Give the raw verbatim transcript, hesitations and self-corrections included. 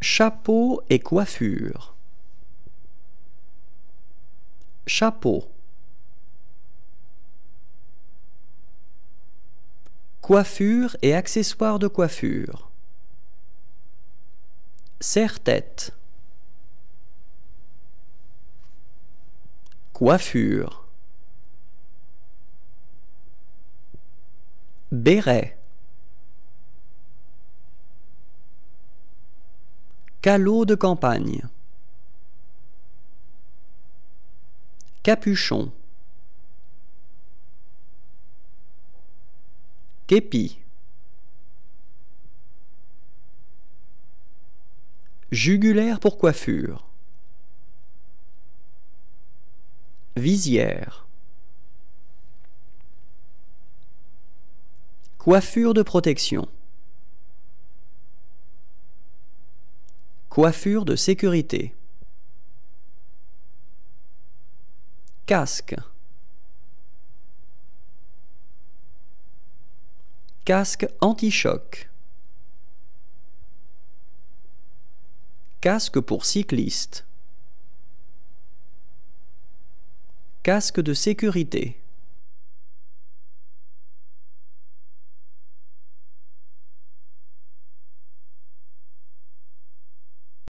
Chapeau et coiffure. Chapeau. Coiffure et accessoires de coiffure. Serre-tête. Coiffure. Béret. Calot de campagne. Capuchon. Képi. Jugulaire pour coiffure. Visière. Coiffure de protection. Coiffure de sécurité. Casque. Casque anti-choc. Casque pour cycliste. Casque de sécurité.